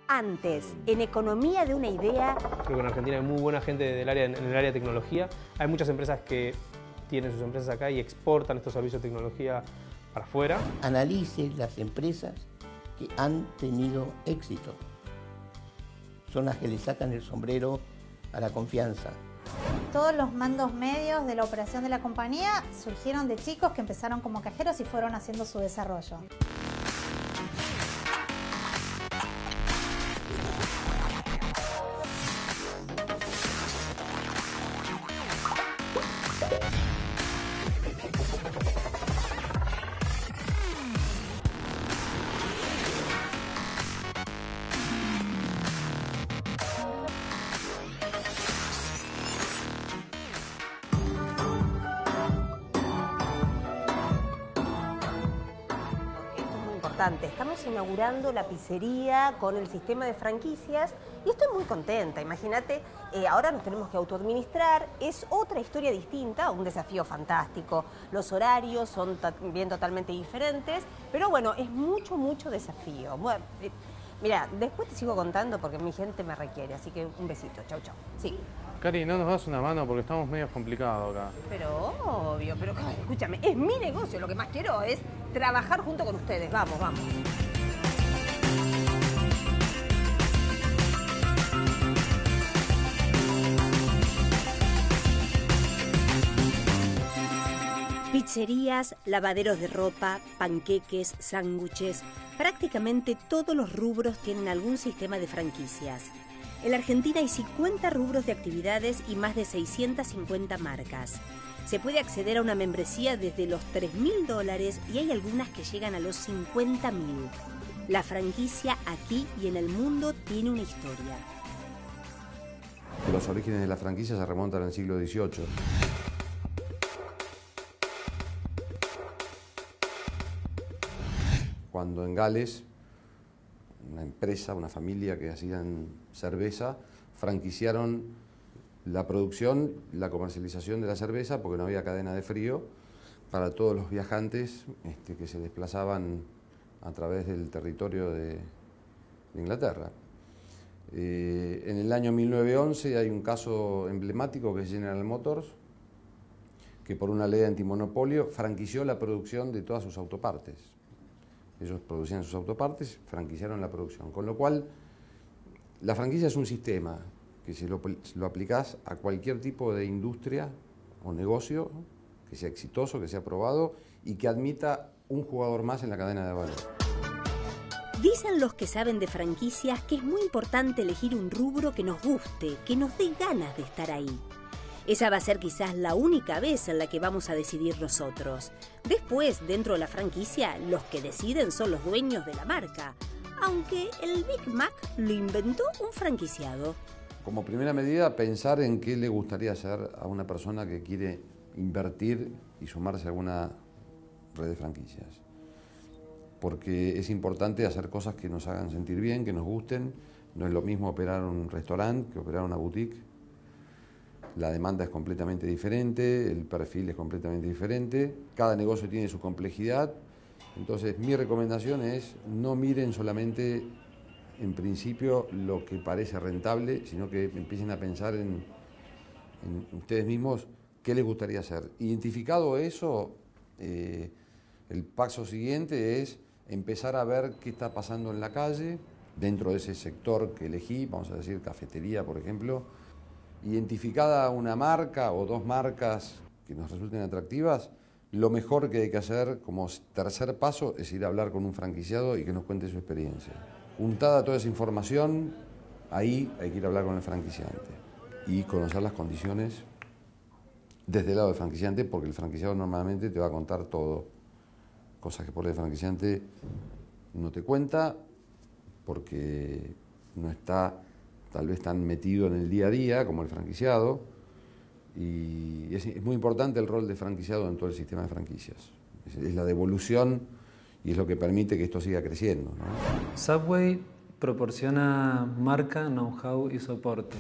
antes en economía de una idea. Creo que en Argentina hay muy buena gente en el área de tecnología. Hay muchas empresas que tienen sus empresas acá y exportan estos servicios de tecnología para afuera. Analice las empresas que han tenido éxito. Son las que le sacan el sombrero a la confianza. Todos los mandos medios de la operación de la compañía surgieron de chicos que empezaron como cajeros y fueron haciendo su desarrollo. Estamos inaugurando la pizzería con el sistema de franquicias y estoy muy contenta. Imagínate, ahora nos tenemos que autoadministrar, es otra historia distinta, un desafío fantástico. Los horarios son también totalmente diferentes, pero bueno, es mucho desafío. Bueno, mira, después te sigo contando porque mi gente me requiere, así que un besito, chau. Sí. Cari, ¿no nos das una mano? Porque estamos medio complicados acá. Pero obvio, pero escúchame, es mi negocio, lo que más quiero es trabajar junto con ustedes. Vamos. Pizzerías, lavaderos de ropa, panqueques, sándwiches, prácticamente todos los rubros tienen algún sistema de franquicias. En la Argentina hay 50 rubros de actividades y más de 650 marcas. Se puede acceder a una membresía desde los $3.000 y hay algunas que llegan a los 50.000. La franquicia aquí y en el mundo tiene una historia. Los orígenes de la franquicia se remontan al siglo XVIII. Cuando en Gales, una empresa, una familia que hacían cerveza, franquiciaron la producción, la comercialización de la cerveza, porque no había cadena de frío, para todos los viajantes que se desplazaban a través del territorio de Inglaterra. En el año 1911 hay un caso emblemático que es General Motors, que por una ley antimonopolio franquició la producción de todas sus autopartes. Ellos producían sus autopartes, franquiciaron la producción. Con lo cual, la franquicia es un sistema que si lo aplicás a cualquier tipo de industria o negocio, que sea exitoso, que sea probado y que admita un jugador más en la cadena de valor. Dicen los que saben de franquicias que es muy importante elegir un rubro que nos guste, que nos dé ganas de estar ahí. Esa va a ser quizás la única vez en la que vamos a decidir nosotros. Después, dentro de la franquicia, los que deciden son los dueños de la marca. Aunque el Big Mac lo inventó un franquiciado. Como primera medida, pensar en qué le gustaría hacer a una persona que quiere invertir y sumarse a alguna red de franquicias. Porque es importante hacer cosas que nos hagan sentir bien, que nos gusten. No es lo mismo operar un restaurante que operar una boutique. La demanda es completamente diferente, el perfil es completamente diferente, cada negocio tiene su complejidad. Entonces, mi recomendación es no miren solamente en principio lo que parece rentable, sino que empiecen a pensar en ustedes mismos qué les gustaría hacer. Identificado eso, el paso siguiente es empezar a ver qué está pasando en la calle, dentro de ese sector que elegí, vamos a decir cafetería, por ejemplo. Identificada una marca o dos marcas que nos resulten atractivas, lo mejor que hay que hacer como tercer paso es ir a hablar con un franquiciado y que nos cuente su experiencia. Juntada toda esa información, ahí hay que ir a hablar con el franquiciante y conocer las condiciones desde el lado del franquiciante, porque el franquiciado normalmente te va a contar todo, cosas que por el franquiciante no te cuenta porque no está tal vez tan metido en el día a día como el franquiciado, y es muy importante el rol de franquiciado en todo el sistema de franquicias. Es la devolución y es lo que permite que esto siga creciendo, ¿no? Subway proporciona marca, know-how y soporte.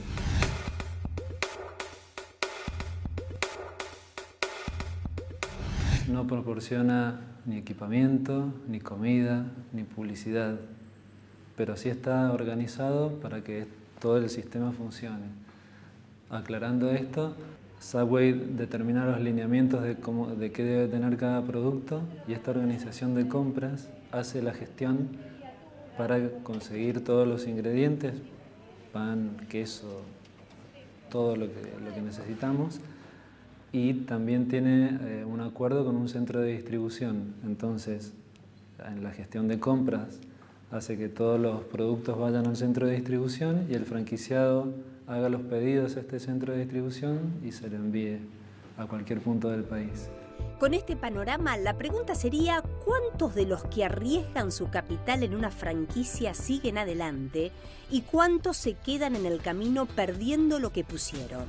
No proporciona ni equipamiento, ni comida, ni publicidad. pero sí está organizado para que todo el sistema funcione. Aclarando esto, Subway determina los lineamientos de qué debe tener cada producto y esta organización de compras hace la gestión para conseguir todos los ingredientes, pan, queso, todo lo que necesitamos, y también tiene un acuerdo con un centro de distribución. Entonces, en la gestión de compras hace que todos los productos vayan al centro de distribución y el franquiciado haga los pedidos a este centro de distribución y se lo envíe a cualquier punto del país. Con este panorama, la pregunta sería: ¿cuántos de los que arriesgan su capital en una franquicia siguen adelante y cuántos se quedan en el camino perdiendo lo que pusieron?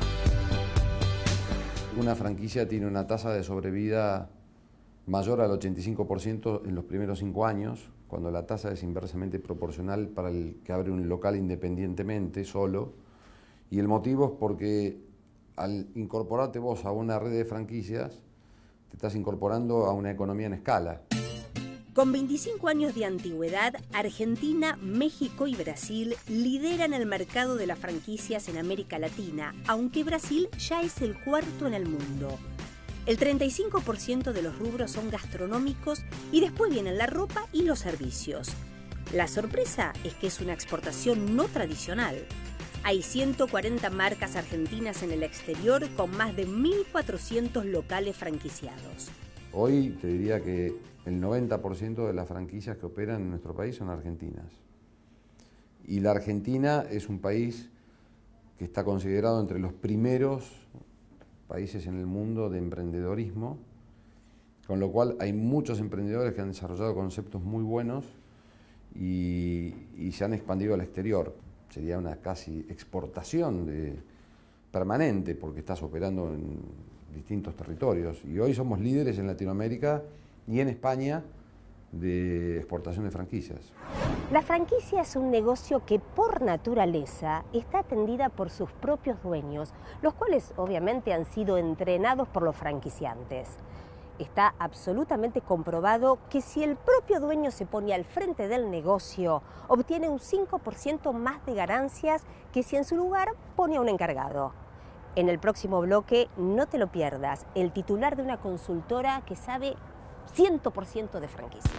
Una franquicia tiene una tasa de sobrevida mayor al 85% en los primeros 5 años, cuando la tasa es inversamente proporcional para el que abre un local independientemente, solo. Y el motivo es porque al incorporarte vos a una red de franquicias, te estás incorporando a una economía en escala. Con 25 años de antigüedad, Argentina, México y Brasil lideran el mercado de las franquicias en América Latina, aunque Brasil ya es el cuarto en el mundo. El 35% de los rubros son gastronómicos y después vienen la ropa y los servicios. La sorpresa es que es una exportación no tradicional. Hay 140 marcas argentinas en el exterior con más de 1.400 locales franquiciados. Hoy te diría que el 90% de las franquicias que operan en nuestro país son argentinas. Y la Argentina es un país que está considerado entre los primeros países en el mundo de emprendedorismo, con lo cual hay muchos emprendedores que han desarrollado conceptos muy buenos y se han expandido al exterior. Sería una casi exportación permanente porque estás operando en distintos territorios. Y hoy somos líderes en Latinoamérica y en España de exportación de franquicias. La franquicia es un negocio que por naturaleza está atendida por sus propios dueños, los cuales obviamente han sido entrenados por los franquiciantes. Está absolutamente comprobado que si el propio dueño se pone al frente del negocio, obtiene un 5% más de ganancias que si en su lugar pone a un encargado. En el próximo bloque, no te lo pierdas, el titular de una consultora que sabe 100% de franquicias.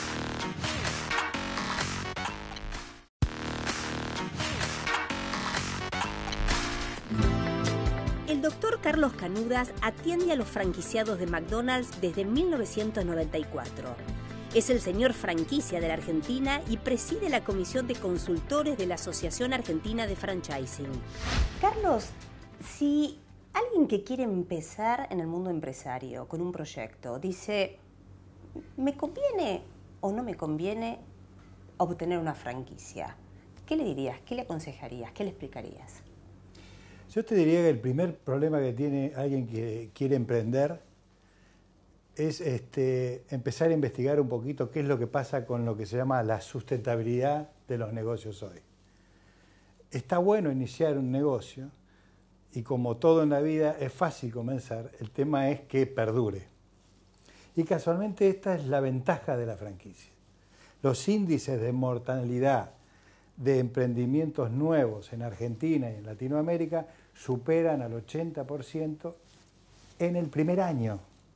El doctor Carlos Canudas atiende a los franquiciados de McDonald's desde 1994. Es el señor franquicia de la Argentina y preside la comisión de consultores de la Asociación Argentina de Franchising. Carlos, si alguien que quiere empezar en el mundo empresario con un proyecto dice: ¿me conviene o no me conviene obtener una franquicia? ¿Qué le dirías? ¿Qué le aconsejarías? ¿Qué le explicarías? Yo te diría que el primer problema que tiene alguien que quiere emprender es empezar a investigar un poquito qué es lo que pasa con lo que se llama la sustentabilidad de los negocios hoy. Está bueno iniciar un negocio y, como todo en la vida, es fácil comenzar. El tema es que perdure. Y casualmente esta es la ventaja de la franquicia. Los índices de mortalidad de emprendimientos nuevos en Argentina y en Latinoamérica superan al 80% en el primer año.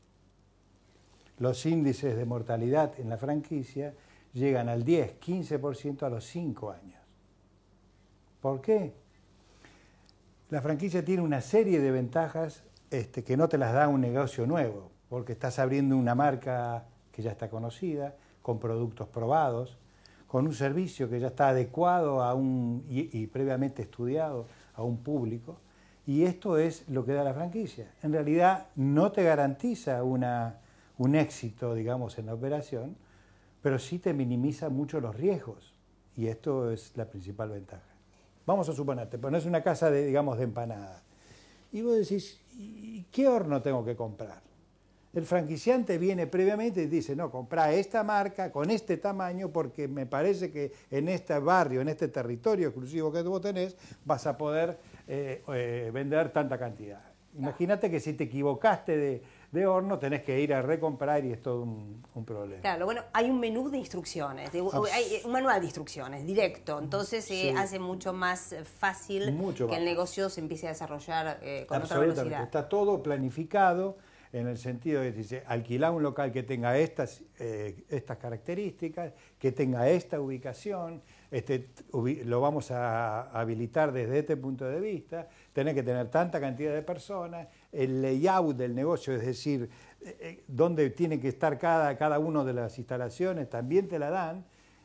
Los índices de mortalidad en la franquicia llegan al 10, 15% a los 5 años. ¿Por qué? La franquicia tiene una serie de ventajas que no te las da un negocio nuevo, porque estás abriendo una marca que ya está conocida, con productos probados, con un servicio que ya está adecuado a y previamente estudiado a un público, y esto es lo que da la franquicia. En realidad no te garantiza un éxito, digamos, en la operación, pero sí te minimiza mucho los riesgos, y esto es la principal ventaja. Vamos a suponer, te pones una casa de empanadas, y vos decís: ¿qué horno tengo que comprar? El franquiciante viene previamente y dice: no, comprá esta marca con este tamaño porque me parece que en este barrio, en este territorio exclusivo que vos tenés, vas a poder vender tanta cantidad. Imagínate que si te equivocaste de horno, tenés que ir a recomprar y es todo un problema. Claro, bueno, hay un menú de instrucciones, hay un manual de instrucciones directo, entonces Sí. hace mucho más fácil Mucho que más el negocio se empiece a desarrollar con otra Absolutamente. velocidad. Está todo planificado en el sentido de que dice, alquilar un local que tenga estas características, que tenga esta ubicación, lo vamos a habilitar desde este punto de vista, tenés que tener tanta cantidad de personas, el layout del negocio, es decir, dónde tiene que estar cada una de las instalaciones, también te la dan.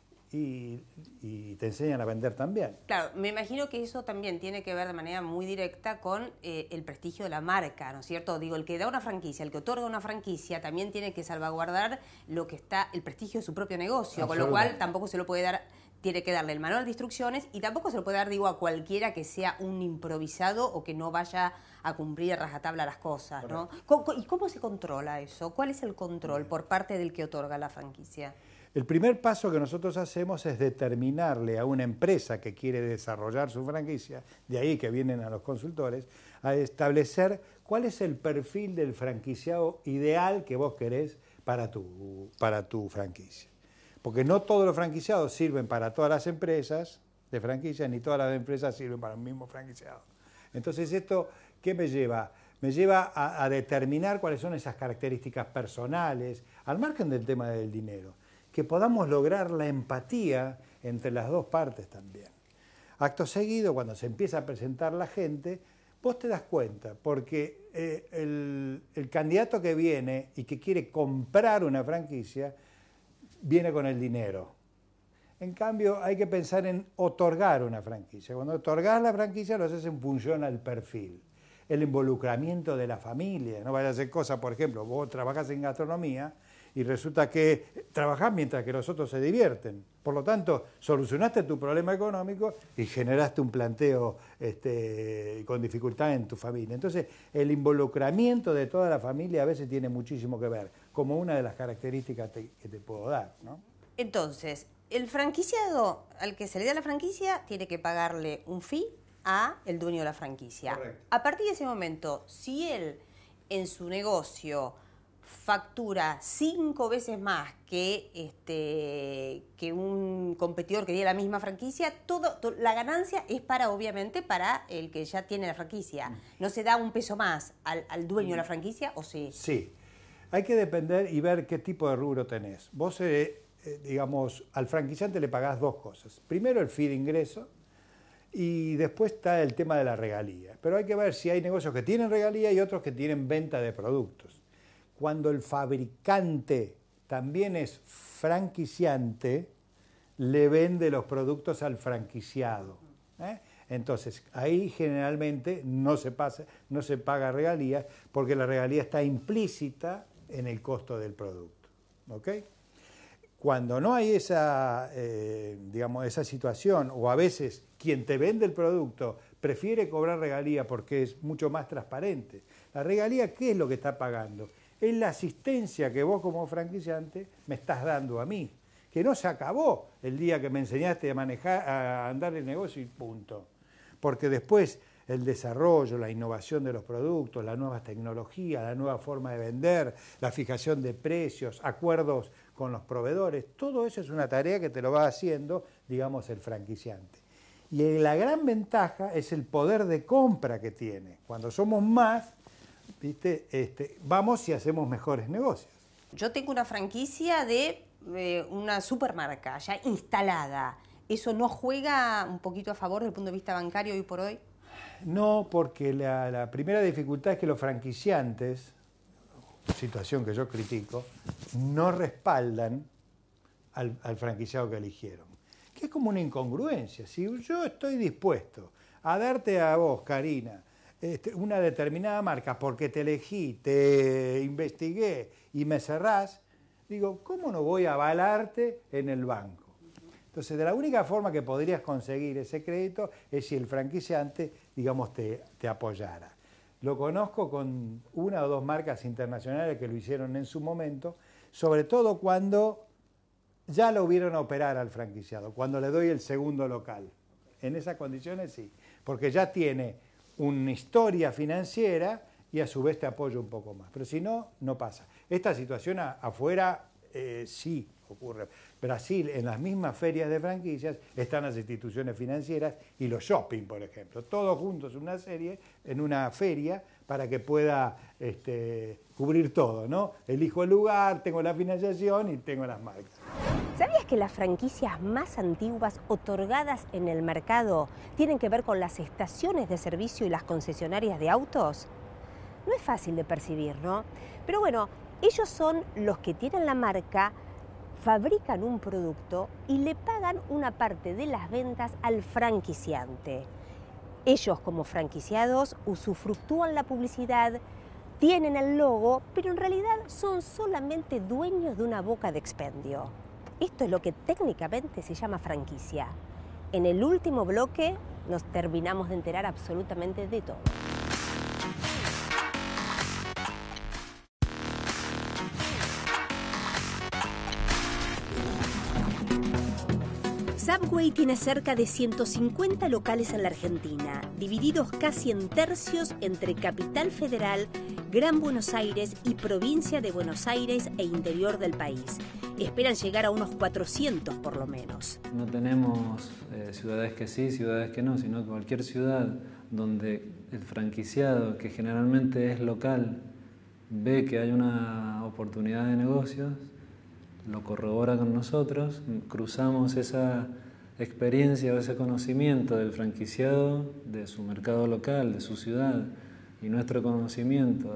Y te enseñan a vender también. Claro, me imagino que eso también tiene que ver de manera muy directa con el prestigio de la marca, ¿no es cierto? Digo, el que da una franquicia, el que otorga una franquicia, también tiene que salvaguardar el prestigio de su propio negocio, con lo cual tampoco se lo puede dar, tiene que darle el manual de instrucciones y tampoco se lo puede dar, digo, a cualquiera que sea un improvisado o que no vaya a cumplir a rajatabla las cosas, ¿no? ¿Y cómo se controla eso? ¿Cuál es el control por parte del que otorga la franquicia? El primer paso que nosotros hacemos es determinarle a una empresa que quiere desarrollar su franquicia, de ahí que vienen a los consultores, a establecer cuál es el perfil del franquiciado ideal que vos querés para tu franquicia. Porque no todos los franquiciados sirven para todas las empresas de franquicia, ni todas las empresas sirven para el mismo franquiciado. Entonces, ¿esto qué me lleva? Me lleva a determinar cuáles son esas características personales, al margen del tema del dinero, que podamos lograr la empatía entre las dos partes también. Acto seguido, cuando se empieza a presentar la gente, vos te das cuenta, porque el candidato que viene y que quiere comprar una franquicia, viene con el dinero. En cambio, hay que pensar en otorgar una franquicia. Cuando otorgás la franquicia, lo haces en función al perfil. El involucramiento de la familia. No vaya a hacer cosas, por ejemplo, vos trabajás en gastronomía y resulta que trabajás mientras que los otros se divierten. Por lo tanto, solucionaste tu problema económico y generaste un planteo con dificultad en tu familia. Entonces, el involucramiento de toda la familia a veces tiene muchísimo que ver, como una de las características que te puedo dar, ¿no? Entonces, el franquiciado al que se le da la franquicia tiene que pagarle un fee a el dueño de la franquicia. Correcto. A partir de ese momento, si él en su negocio factura 5 veces más que un competidor que tiene la misma franquicia, la ganancia es obviamente para el que ya tiene la franquicia. ¿No se da un peso más al dueño de la franquicia o sí? Sí. Hay que depender y ver qué tipo de rubro tenés. Vos, digamos, al franquiciante le pagás dos cosas. Primero el fee de ingreso y después está el tema de la regalía. Pero hay que ver si hay negocios que tienen regalía y otros que tienen venta de productos. Cuando el fabricante también es franquiciante, le vende los productos al franquiciado. Entonces, ahí generalmente no se paga regalía porque la regalía está implícita en el costo del producto. ¿Ok? Cuando no hay esa situación, o a veces quien te vende el producto prefiere cobrar regalía porque es mucho más transparente. La regalía, ¿qué es lo que está pagando? Es la asistencia que vos como franquiciante me estás dando a mí, que no se acabó el día que me enseñaste a manejar, a andar el negocio y punto. Porque después el desarrollo, la innovación de los productos, la nueva tecnología, la nueva forma de vender, la fijación de precios, acuerdos con los proveedores, todo eso es una tarea que te lo va haciendo, digamos, el franquiciante. Y la gran ventaja es el poder de compra que tiene. Cuando somos más, ¿viste? Vamos y hacemos mejores negocios. Yo tengo una franquicia de una supermarca ya instalada. ¿Eso no juega un poquito a favor desde el punto de vista bancario hoy por hoy? No, porque la primera dificultad es que los franquiciantes, situación que yo critico, no respaldan al franquiciado que eligieron. Que es como una incongruencia. Si yo estoy dispuesto a darte a vos, Karina, una determinada marca porque te elegí, te investigué y me cerrás, digo, ¿cómo no voy a avalarte en el banco? Entonces, de la única forma que podrías conseguir ese crédito es si el franquiciante, digamos, te apoyara. Lo conozco con una o dos marcas internacionales que lo hicieron en su momento, sobre todo cuando ya lo vieron operar al franquiciado, cuando le doy el segundo local. En esas condiciones sí, porque ya tiene una historia financiera y a su vez te apoyo un poco más. Pero si no, no pasa. Esta situación afuera sí ocurre. Brasil, en las mismas ferias de franquicias, están las instituciones financieras y los shopping, por ejemplo. Todos juntos en una feria, para que pueda cubrir todo, ¿no? Elijo el lugar, tengo la financiación y tengo las marcas. ¿Sabías que las franquicias más antiguas otorgadas en el mercado tienen que ver con las estaciones de servicio y las concesionarias de autos? No es fácil de percibir, ¿no? Pero bueno, ellos son los que tienen la marca, fabrican un producto y le pagan una parte de las ventas al franquiciante. Ellos, como franquiciados, usufructúan la publicidad, tienen el logo, pero en realidad son solamente dueños de una boca de expendio. Esto es lo que técnicamente se llama franquicia. En el último bloque nos terminamos de enterar absolutamente de todo. Subway tiene cerca de 150 locales en la Argentina, divididos casi en tercios entre Capital Federal, Gran Buenos Aires y provincia de Buenos Aires e interior del país. Esperan llegar a unos 400 por lo menos. No tenemos ciudades que sí, ciudades que no, sino que cualquier ciudad donde el franquiciado, que generalmente es local, ve que hay una oportunidad de negocios, lo corrobora con nosotros, cruzamos esa experiencia o ese conocimiento del franquiciado, de su mercado local, de su ciudad, y nuestro conocimiento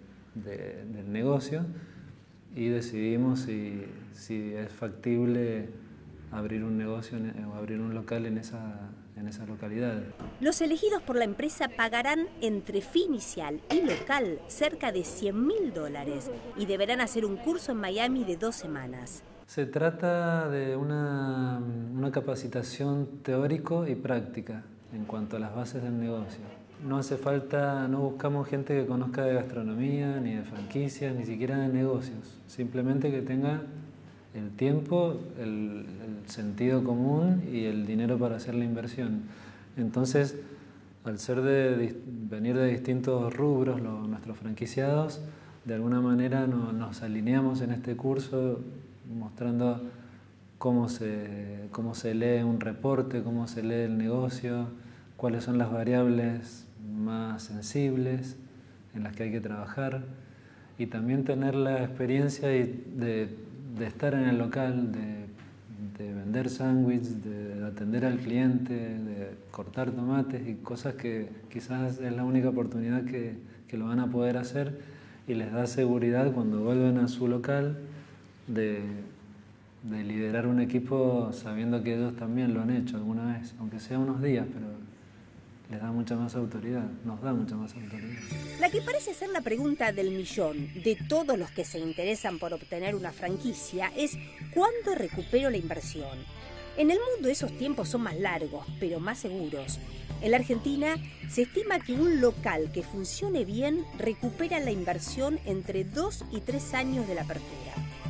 del negocio, y decidimos si es factible abrir un negocio o abrir un local en esa localidad. Los elegidos por la empresa pagarán entre fee inicial y local cerca de $100.000 y deberán hacer un curso en Miami de 2 semanas. Se trata de una capacitación teórico y práctica en cuanto a las bases del negocio. No hace falta, no buscamos gente que conozca de gastronomía, ni de franquicias, ni siquiera de negocios. Simplemente que tenga el tiempo, el sentido común y el dinero para hacer la inversión. Entonces, al ser venir de distintos rubros, nuestros franquiciados, de alguna manera nos alineamos en este curso mostrando cómo se lee un reporte, cómo se lee el negocio, cuáles son las variables más sensibles en las que hay que trabajar, y también tener la experiencia de estar en el local, de vender sándwiches, de atender al cliente, de cortar tomates y cosas que quizás es la única oportunidad que lo van a poder hacer, y les da seguridad cuando vuelven a su local de liderar un equipo sabiendo que ellos también lo han hecho alguna vez, aunque sea unos días, pero les da mucha más autoridad, nos da mucha más autoridad. La que parece ser la pregunta del millón de todos los que se interesan por obtener una franquicia es ¿cuándo recupero la inversión? En el mundo esos tiempos son más largos, pero más seguros. En la Argentina se estima que un local que funcione bien recupera la inversión entre 2 y 3 años de la apertura.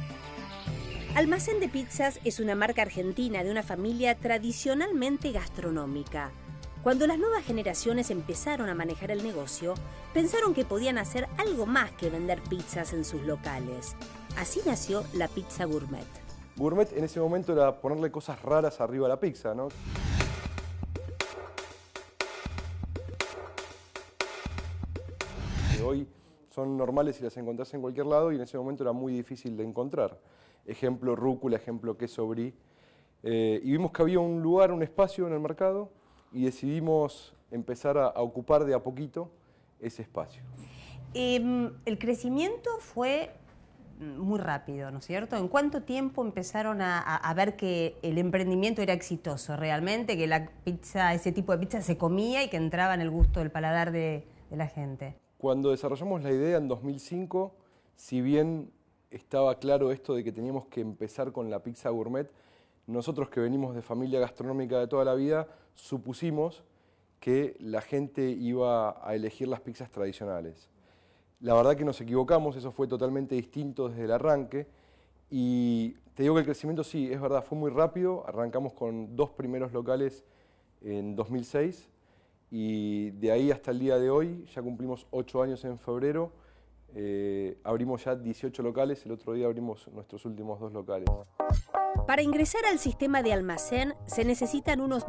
Almacén de Pizzas es una marca argentina de una familia tradicionalmente gastronómica. Cuando las nuevas generaciones empezaron a manejar el negocio, pensaron que podían hacer algo más que vender pizzas en sus locales. Así nació la pizza gourmet. Gourmet en ese momento era ponerle cosas raras arriba a la pizza, ¿no? Que hoy son normales y las encontrás en cualquier lado, y en ese momento era muy difícil de encontrar. Ejemplo rúcula, ejemplo queso brie. Y vimos que había un lugar, un espacio en el mercado, y decidimos empezar a ocupar de a poquito ese espacio. El crecimiento fue muy rápido, ¿no es cierto? ¿En cuánto tiempo empezaron a ver que el emprendimiento era exitoso realmente, que la pizza, ese tipo de pizza se comía y que entraba en el gusto del paladar de la gente? Cuando desarrollamos la idea en 2005, si bien estaba claro esto de que teníamos que empezar con la pizza gourmet, nosotros que venimos de familia gastronómica de toda la vida, supusimos que la gente iba a elegir las pizzas tradicionales. La verdad que nos equivocamos, eso fue totalmente distinto desde el arranque, y te digo que el crecimiento sí, es verdad, fue muy rápido. Arrancamos con 2 primeros locales en 2006 y de ahí hasta el día de hoy, ya cumplimos 8 años en febrero, abrimos ya 18 locales, el otro día abrimos nuestros últimos 2 locales. Para ingresar al sistema de almacén se necesitan unos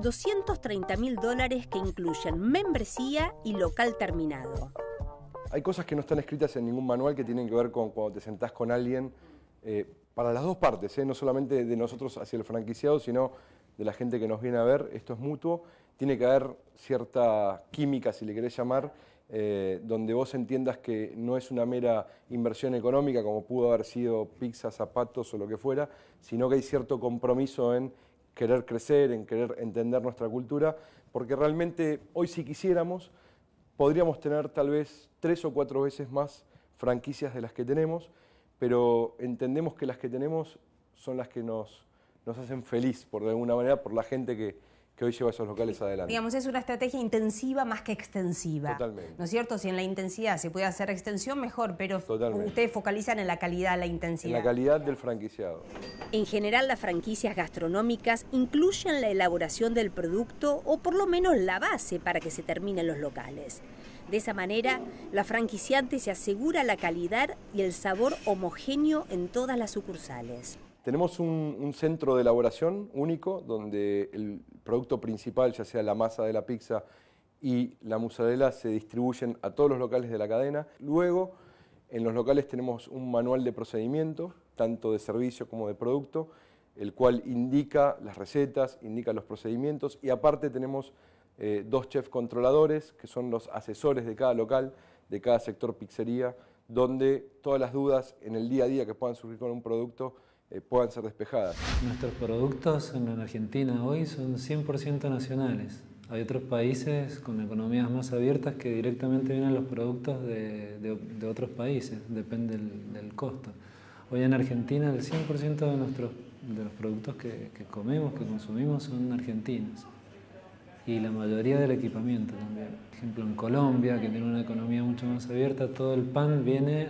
$230.000 que incluyen membresía y local terminado. Hay cosas que no están escritas en ningún manual que tienen que ver con cuando te sentás con alguien, para las dos partes, no solamente de nosotros hacia el franquiciado, sino de la gente que nos viene a ver. Esto es mutuo, tiene que haber cierta química, si le querés llamar, donde vos entiendas que no es una mera inversión económica como pudo haber sido pizza, zapatos o lo que fuera, sino que hay cierto compromiso en querer crecer, en querer entender nuestra cultura, porque realmente hoy si quisiéramos podríamos tener tal vez 3 o 4 veces más franquicias de las que tenemos, pero entendemos que las que tenemos son las que nos hacen feliz, por de alguna manera, por la gente que hoy lleva esos locales adelante. Digamos, es una estrategia intensiva más que extensiva. Totalmente. ¿No es cierto? Si en la intensidad se puede hacer extensión, mejor, pero Totalmente. Ustedes focalizan en la calidad, la intensidad. En la calidad del franquiciado. En general, las franquicias gastronómicas incluyen la elaboración del producto o por lo menos la base para que se terminen los locales. De esa manera, la franquiciante se asegura la calidad y el sabor homogéneo en todas las sucursales. Tenemos un centro de elaboración único donde el producto principal, ya sea la masa de la pizza y la mozzarella, se distribuyen a todos los locales de la cadena. Luego, en los locales tenemos un manual de procedimiento, tanto de servicio como de producto, el cual indica las recetas, indica los procedimientos, y aparte tenemos 2 chefs controladores, que son los asesores de cada local, de cada sector pizzería, donde todas las dudas en el día a día que puedan surgir con un producto puedan ser despejadas. Nuestros productos en Argentina hoy son 100% nacionales. Hay otros países con economías más abiertas que directamente vienen los productos de otros países, depende del costo. Hoy en Argentina el 100% de los productos que comemos, que consumimos, son argentinos. Y la mayoría del equipamiento también. Por ejemplo, en Colombia, que tiene una economía mucho más abierta, todo el pan viene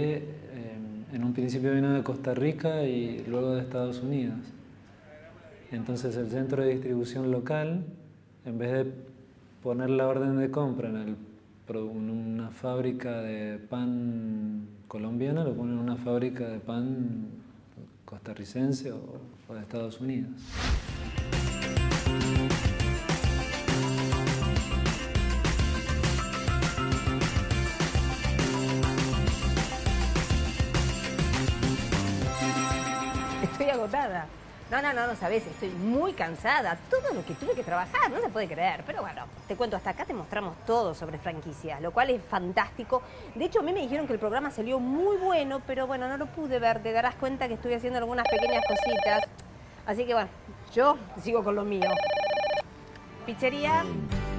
en un principio vino de Costa Rica y luego de Estados Unidos. Entonces el centro de distribución local, en vez de poner la orden de compra en una fábrica de pan colombiana, lo pone en una fábrica de pan costarricense o de Estados Unidos. Estoy agotada. No sabes, estoy muy cansada. Todo lo que tuve que trabajar, no se puede creer. Pero bueno, te cuento, hasta acá te mostramos todo sobre franquicias, lo cual es fantástico. De hecho, a mí me dijeron que el programa salió muy bueno, pero bueno, no lo pude ver. Te darás cuenta que estoy haciendo algunas pequeñas cositas. Así que bueno, yo sigo con lo mío. Pizzería